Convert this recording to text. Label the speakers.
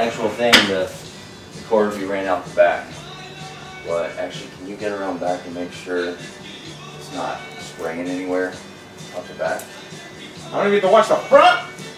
Speaker 1: actual thing, the cord will be ran out the back. But actually, can you get around back and make sure it's not spraying anywhere out the back?
Speaker 2: I don't even get to watch the front.